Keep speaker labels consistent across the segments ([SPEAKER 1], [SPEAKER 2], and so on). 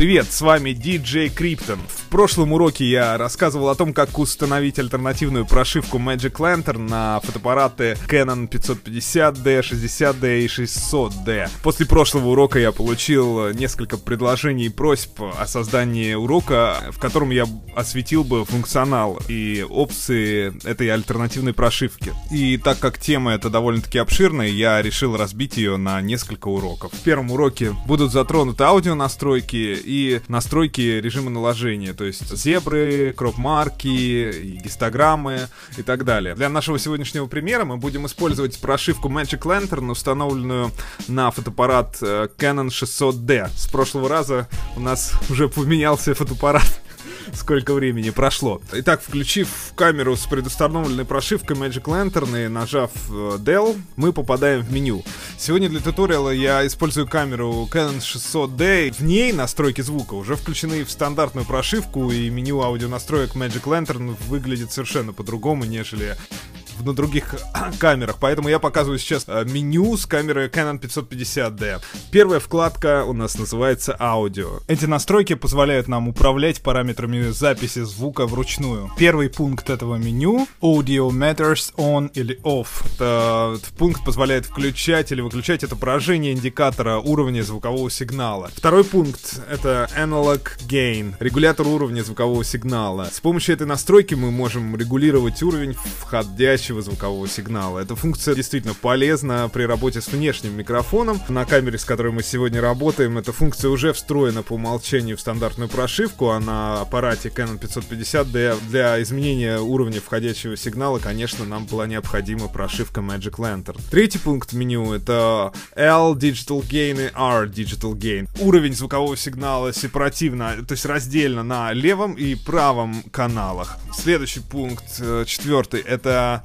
[SPEAKER 1] Привет, с вами DJ Krypton. В прошлом уроке я рассказывал о том, как установить альтернативную прошивку Magic Lantern на фотоаппараты Canon 550D, 60D и 600D. После прошлого урока я получил несколько предложений и просьб о создании урока, в котором я осветил бы функционал и опции этой альтернативной прошивки. И так как тема эта довольно-таки обширная, я решил разбить ее на несколько уроков. В первом уроке будут затронуты аудионастройки и настройки режима наложения, то есть зебры, кроп-марки, гистограммы и так далее. Для нашего сегодняшнего примера мы будем использовать прошивку Magic Lantern, установленную на фотоаппарат Canon 600D. С прошлого раза у нас уже поменялся фотоаппарат. Сколько времени прошло. Итак, включив камеру с предустановленной прошивкой Magic Lantern и нажав Del, мы попадаем в меню. Сегодня для туториала я использую камеру Canon 600D. В ней настройки звука уже включены в стандартную прошивку, и меню аудионастроек Magic Lantern выглядит совершенно по-другому, нежели на других камерах, поэтому я показываю сейчас меню с камеры Canon 550D. Первая вкладка у нас называется аудио. Эти настройки позволяют нам управлять параметрами записи звука вручную. Первый пункт этого меню — Audio Matters On или Off. Этот пункт позволяет включать или выключать отображение индикатора уровня звукового сигнала. Второй пункт — это Analog Gain, регулятор уровня звукового сигнала. С помощью этой настройки мы можем регулировать уровень входящего звукового сигнала. Эта функция действительно полезна при работе с внешним микрофоном. На камере, с которой мы сегодня работаем, эта функция уже встроена по умолчанию в стандартную прошивку, а на аппарате Canon 550D для изменения уровня входящего сигнала, конечно, нам была необходима прошивка Magic Lantern. Третий пункт меню — это L Digital Gain и R Digital Gain. Уровень звукового сигнала сепаративно, то есть раздельно на левом и правом каналах. Следующий пункт, четвертый, это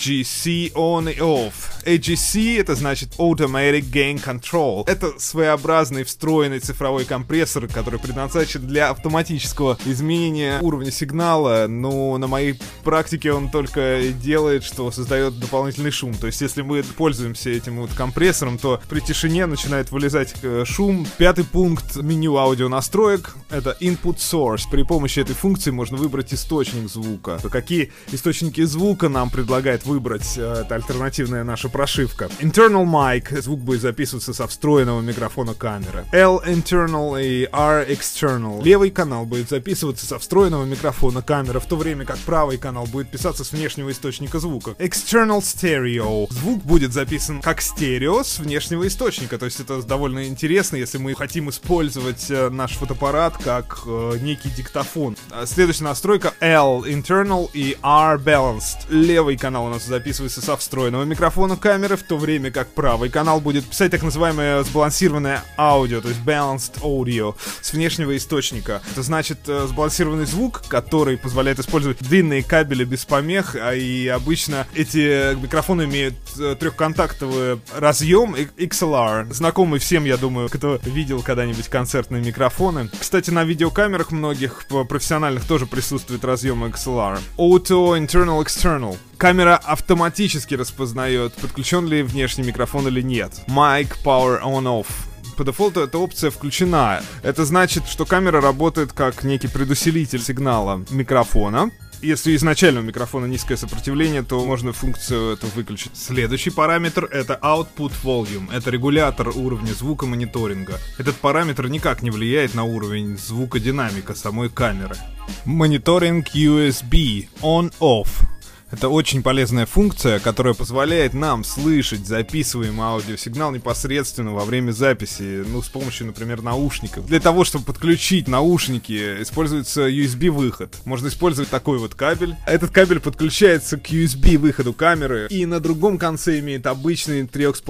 [SPEAKER 1] AGC On и Off. AGC — это значит Automatic Gain Control. Это своеобразный встроенный цифровой компрессор, который предназначен для автоматического изменения уровня сигнала, но на моей практике он только делает, что создает дополнительный шум. То есть если мы пользуемся этим вот компрессором, то при тишине начинает вылезать шум. Пятый пункт меню аудионастроек — это Input Source. При помощи этой функции можно выбрать источник звука. Какие источники звука нам предлагает выбрать это альтернативная наша прошивка. Internal Mic — звук будет записываться со встроенного микрофона камеры. L Internal и R External — левый канал будет записываться со встроенного микрофона камеры, в то время как правый канал будет писаться с внешнего источника звука. External Stereo — звук будет записан как стерео с внешнего источника, то есть это довольно интересно, если мы хотим использовать наш фотоаппарат как некий диктофон. Следующая настройка L Internal и R Balanced. Левый канал у нас записывается со встроенного микрофона камеры, в то время как правый канал будет писать так называемое сбалансированное аудио, то есть balanced audio, с внешнего источника. Это значит сбалансированный звук, который позволяет использовать длинные кабели без помех, и обычно эти микрофоны имеют трехконтактовый разъем XLR, знакомый всем, я думаю, кто видел когда-нибудь концертные микрофоны. Кстати, на видеокамерах многих профессиональных тоже присутствует разъем XLR. Auto Internal External. Камера автоматически распознает, подключен ли внешний микрофон или нет. Mic Power On-Off. По дефолту эта опция включена. Это значит, что камера работает как некий предусилитель сигнала микрофона. Если изначально у микрофона низкое сопротивление, то можно функцию эту выключить. Следующий параметр — это Output Volume. Это регулятор уровня звука мониторинга. Этот параметр никак не влияет на уровень звукодинамика самой камеры. Мониторинг USB On-Off. Это очень полезная функция, которая позволяет нам слышать записываемый аудиосигнал непосредственно во время записи, с помощью, например, наушников. Для того, чтобы подключить наушники, используется USB-выход. Можно использовать такой вот кабель. Этот кабель подключается к USB-выходу камеры и на другом конце имеет обычный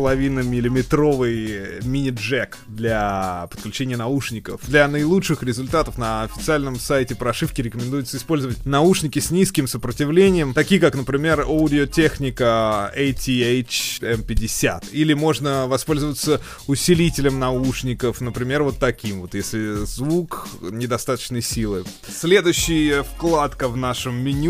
[SPEAKER 1] 3,5-миллиметровый мини-джек для подключения наушников. Для наилучших результатов на официальном сайте прошивки рекомендуется использовать наушники с низким сопротивлением, такие как, например, Audio-Technica ATH M50. Или можно воспользоваться усилителем наушников, например, вот таким вот, если звук недостаточной силы. Следующая вкладка в нашем меню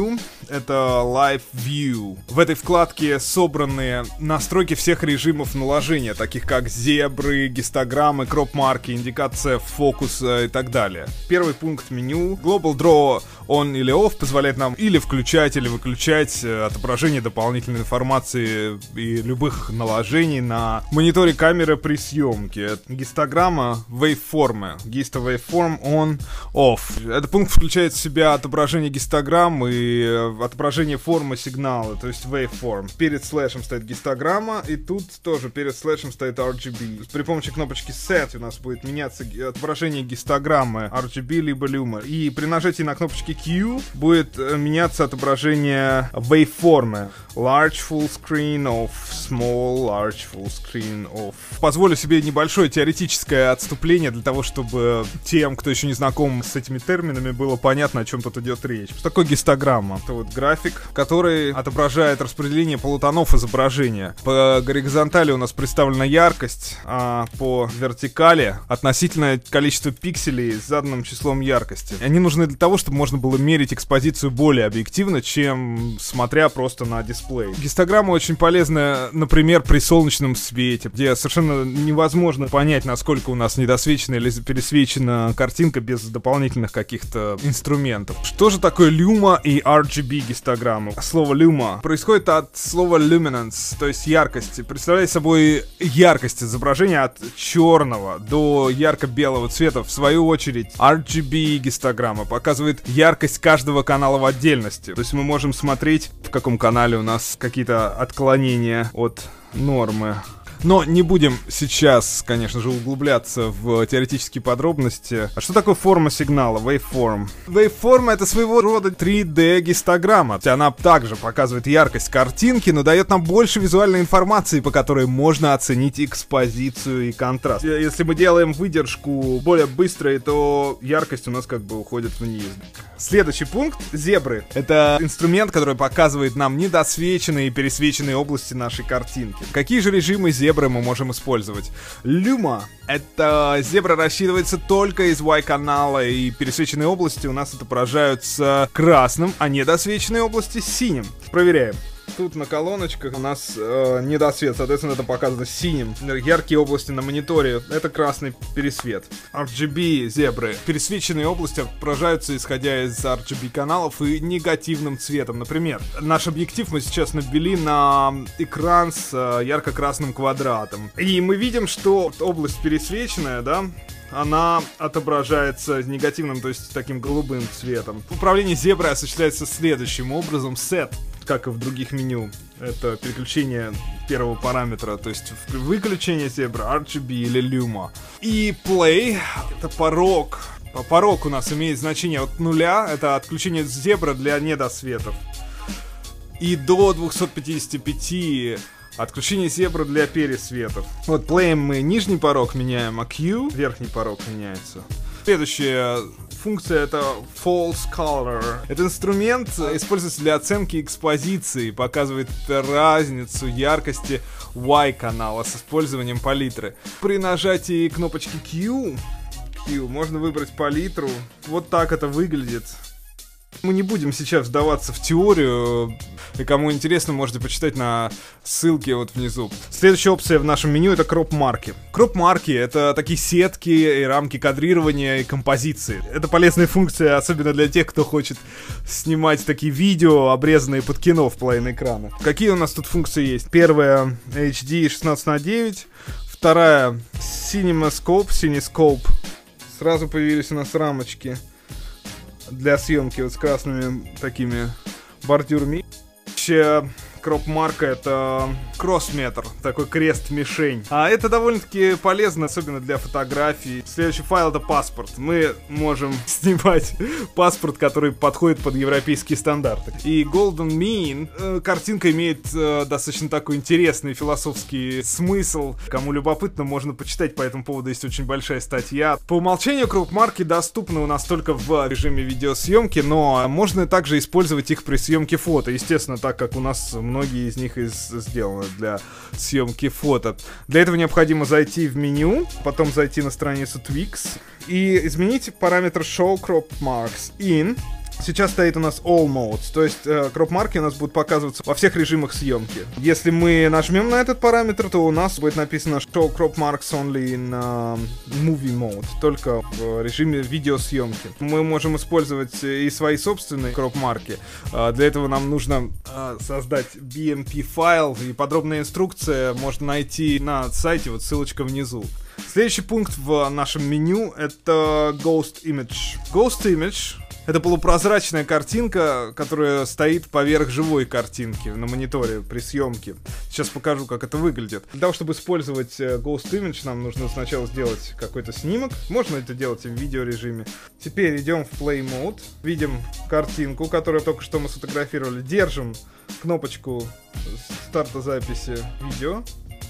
[SPEAKER 1] это Live View. В этой вкладке собраны настройки всех режимов наложения, таких как зебры, гистограммы, кроп-марки, индикация фокуса и так далее. Первый пункт меню. Global Draw On или Off позволяет нам или включать, или выключать отображение дополнительной информации и любых наложений на мониторе камеры при съемке. Гистограмма, waveform. Гиста waveform on, off. Этот пункт включает в себя отображение гистограмм и отображение формы сигнала, то есть waveform. Перед слэшем стоит гистограмма, и тут тоже перед слэшем стоит RGB. При помощи кнопочки Set у нас будет меняться отображение гистограммы RGB либо Luma. И при нажатии на кнопочки Q будет меняться отображение waveform. Large full screen off, small large full screen off. Позволю себе небольшое теоретическое отступление для того, чтобы тем, кто еще не знаком с этими терминами, было понятно, о чем тут идет речь. Что такое гистограмма? Это вот график, который отображает распределение полутонов изображения. По горизонтали у нас представлена яркость, а по вертикали относительное количество пикселей с заданным числом яркости. Они нужны для того, чтобы можно было мерить экспозицию более объективно, чем смотря просто на дисплей. Гистограмма очень полезна, например, при солнечном свете, где совершенно невозможно понять, насколько у нас недосвечена или пересвечена картинка без дополнительных каких-то инструментов. Что же такое Luma и RGB гистограммы? Слово Luma происходит от слова luminance, то есть яркости. Представляет собой яркость изображения от черного до ярко-белого цвета. В свою очередь, RGB гистограмма показывает яркость каждого канала в отдельности. То есть мы можем смотреть, в каком канале у нас какие-то отклонения от нормы. Но не будем сейчас, конечно же, углубляться в теоретические подробности. А что такое форма сигнала? Waveform. Waveform — это своего рода 3D-гистограмма. Она также показывает яркость картинки, но дает нам больше визуальной информации, по которой можно оценить экспозицию и контраст. Если мы делаем выдержку более быстрой, то яркость у нас как бы уходит вниз. Следующий пункт — зебры. Это инструмент, который показывает нам недосвеченные и пересвеченные области нашей картинки. Какие же режимы зебры мы можем использовать? Luma — это зебра рассчитывается только из Y-канала, и пересвеченные области у нас отображаются красным, а недосвеченные области синим. Проверяем. Тут на колоночках у нас недосвет, соответственно, это показано синим. Яркие области на мониторе — это красный пересвет. RGB зебры. Пересвеченные области отображаются, исходя из RGB каналов, и негативным цветом. Например, наш объектив мы сейчас навели на экран с ярко-красным квадратом. И мы видим, что область пересвеченная, да, она отображается негативным, то есть таким голубым цветом. Управление зеброй осуществляется следующим образом. Set, как и в других меню, это переключение первого параметра, то есть выключение зебры, RGB или Luma. И Play — это порог. Порог у нас имеет значение от 0, это отключение зебры для недосветов, и до 255 отключение зебры для пересветов. Вот Play мы нижний порог меняем, а Q верхний порог меняется. Следующая функция — это False Color. Этот инструмент используется для оценки экспозиции, показывает разницу яркости Y-канала с использованием палитры. При нажатии кнопочки Q можно выбрать палитру. Вот так это выглядит. Мы не будем сейчас вдаваться в теорию, и кому интересно, можете почитать на ссылке вот внизу. Следующая опция в нашем меню — это кроп-марки. Кроп-марки — это такие сетки и рамки кадрирования и композиции. Это полезная функция, особенно для тех, кто хочет снимать такие видео, обрезанные под кино в половине экрана. Какие у нас тут функции есть? Первая — HD 16:9. Вторая — CinemaScope. Сразу появились у нас рамочки для съемки вот с красными такими бордюрами. Кроп-марка — это кроссметр, такой крест-мишень. А это довольно-таки полезно, особенно для фотографий. Следующий файл — это паспорт. Мы можем снимать паспорт, который подходит под европейские стандарты. И Golden Mean. Картинка имеет достаточно такой интересный философский смысл. Кому любопытно, можно почитать по этому поводу, есть очень большая статья. По умолчанию кроп-марки доступны у нас только в режиме видеосъемки, но можно также использовать их при съемке фото. Естественно, так как у нас многие из них сделаны для съемки фото. Для этого необходимо зайти в меню, потом зайти на страницу Twix и изменить параметр Show Crop Marks In Сейчас стоит у нас All Modes, то есть кроп-марки у нас будут показываться во всех режимах съемки. Если мы нажмем на этот параметр, то у нас будет написано Show Crop Marks Only in Movie Mode, только в режиме видеосъемки. Мы можем использовать и свои собственные кроп-марки. Для этого нам нужно создать BMP файл, и подробная инструкция можно найти на сайте, вот ссылочка внизу. Следующий пункт в нашем меню — это Ghost Image. Ghost Image — это полупрозрачная картинка, которая стоит поверх живой картинки на мониторе при съемке. Сейчас покажу, как это выглядит. Для того, чтобы использовать Ghost Image, нам нужно сначала сделать какой-то снимок. Можно это делать и в видеорежиме. Теперь идем в Play Mode. Видим картинку, которую только что мы сфотографировали. Держим кнопочку старта записи видео.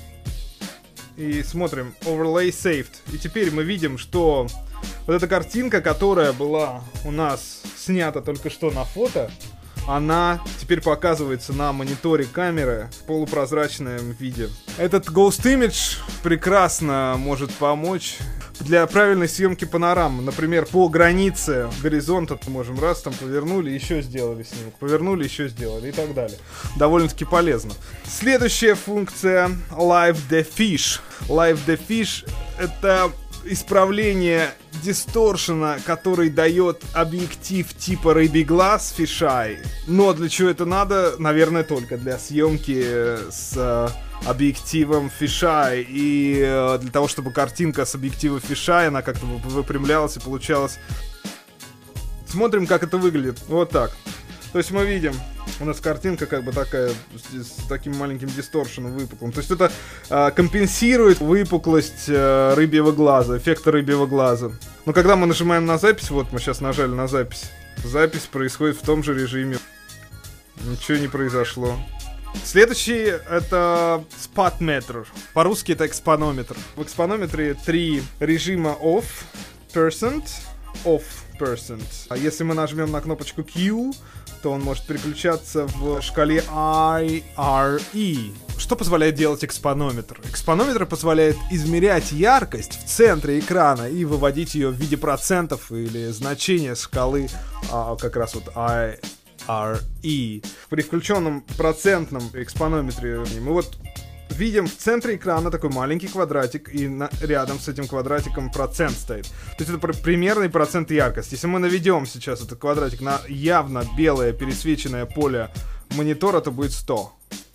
[SPEAKER 1] И смотрим Overlay Saved. И теперь мы видим, что вот эта картинка, которая была у нас снята только что на фото, она теперь показывается на мониторе камеры в полупрозрачном виде. Этот Ghost Image прекрасно может помочь для правильной съемки панорам. Например, по границе горизонта мы можем раз там повернули, еще сделали снимок, повернули, еще сделали и так далее. Довольно-таки полезно. Следующая функция Live Defish. Live Defish — это исправление дисторшена, который дает объектив типа рыбий глаз фишай. Но для чего это надо? Наверное, только для съемки с объективом фишай. И для того, чтобы картинка с объектива фишай, она как-то выпрямлялась и получалась. Смотрим, как это выглядит. Вот так. То есть мы видим, у нас картинка как бы такая, с таким маленьким дисторшеном, выпуклым. То есть это компенсирует выпуклость рыбьего глаза, эффекта рыбьего глаза. Но когда мы нажимаем на запись, вот мы сейчас нажали на запись, запись происходит в том же режиме. Ничего не произошло. Следующий — это Spotmeter. По-русски это экспонометр. В экспонометре 3 режима off, percent, off percent. А если мы нажмем на кнопочку Q, то он может переключаться в шкале IRE. Что позволяет делать экспонометр? Экспонометр позволяет измерять яркость в центре экрана и выводить ее в виде процентов или значения шкалы как раз вот IRE. При включенном процентном экспонометре мы вот видим в центре экрана такой маленький квадратик, и рядом с этим квадратиком процент стоит. То есть это примерный процент яркости. Если мы наведем сейчас этот квадратик на явно белое пересвеченное поле монитора, то будет 100.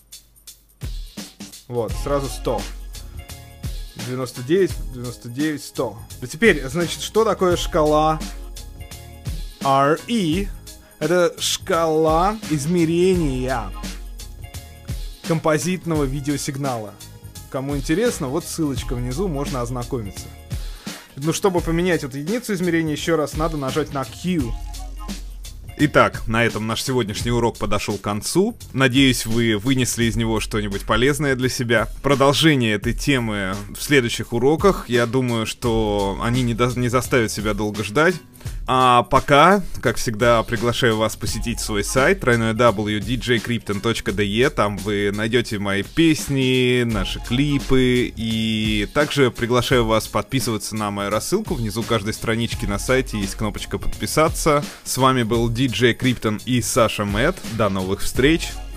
[SPEAKER 1] Вот, сразу 100. 99, 99, 100. А теперь, значит, что такое шкала RE? Это шкала измерения композитного видеосигнала. Кому интересно, вот ссылочка внизу, можно ознакомиться. Ну, чтобы поменять эту единицу измерения, еще раз надо нажать на Q.
[SPEAKER 2] Итак, на этом наш сегодняшний урок подошел к концу. Надеюсь, вы вынесли из него что-нибудь полезное для себя. Продолжение этой темы в следующих уроках. Я думаю, что они не заставят себя долго ждать. А пока, как всегда, приглашаю вас посетить свой сайт www.djcrypton.de. Там вы найдете мои песни, наши клипы. И также приглашаю вас подписываться на мою рассылку. Внизу каждой странички на сайте есть кнопочка «Подписаться». С вами был DJ Crypton и Саша Мэт. До новых встреч!